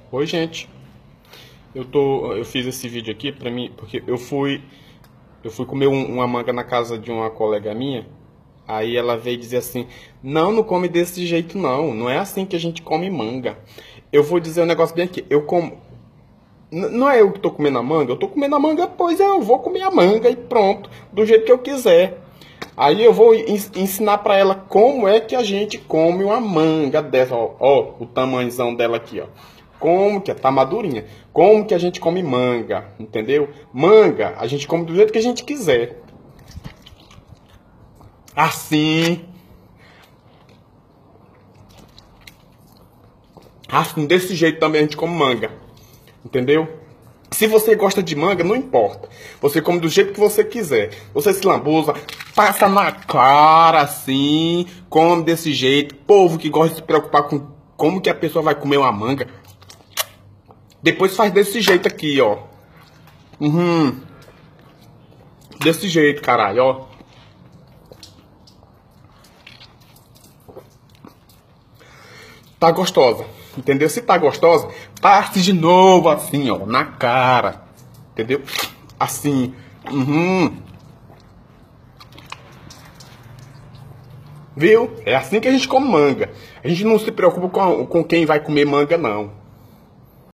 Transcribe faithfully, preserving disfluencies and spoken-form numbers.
Oi, gente. Eu tô, eu fiz esse vídeo aqui pra mim porque eu fui, eu fui comer um- uma manga na casa de uma colega minha. Aí ela veio dizer assim: "Não, não come desse jeito não. Não é assim que a gente come manga." Eu vou dizer um negócio bem aqui. Eu como, N- não é eu que tô comendo a manga. Eu tô comendo a manga, pois eu vou comer a manga e pronto, do jeito que eu quiser. Aí eu vou ens- ensinar pra ela como é que a gente come uma manga dessa, ó, ó, o tamanhozão dela aqui, ó. Como que tá madurinha? Como que a gente come manga, entendeu? Manga, a gente come do jeito que a gente quiser. Assim, assim, desse jeito também a gente come manga, entendeu? Se você gosta de manga, não importa. Você come do jeito que você quiser. Você se lambuza, passa na cara assim, come desse jeito. Povo que gosta de se preocupar com como que a pessoa vai comer uma manga, depois faz desse jeito aqui, ó. Uhum. Desse jeito, caralho, ó. Tá gostosa. Entendeu? Se tá gostosa, passe de novo assim, ó, na cara. Entendeu? Assim. Uhum. Viu? É assim que a gente come manga. A gente não se preocupa com, com quem vai comer manga, não.